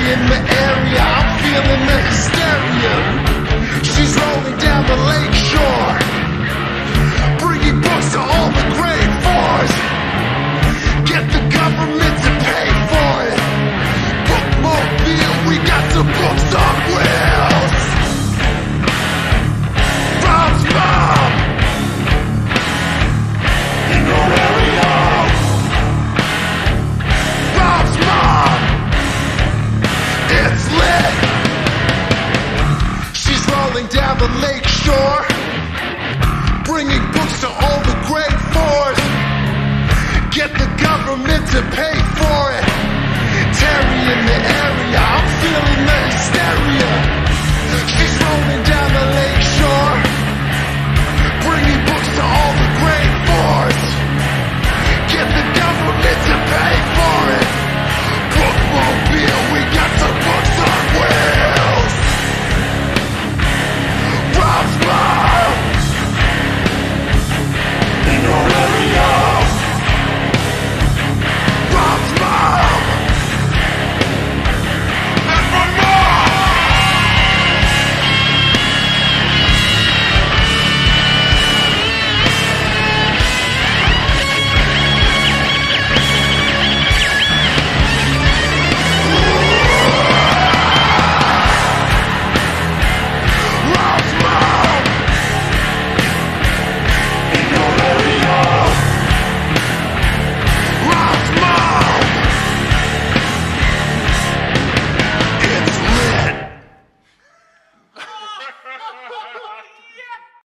in the area, I'm feeling the hysteria. She's rolling down the lake shore, bringing books to all the grade fours. Get the government to pay for it. Bookmobile, we got the books on wheels. Rob's mom in your area. Rob's mom, it's lit. She's rolling down the lake shore, bringing books to all the grade fours. Get the government to pay for it. Terry in the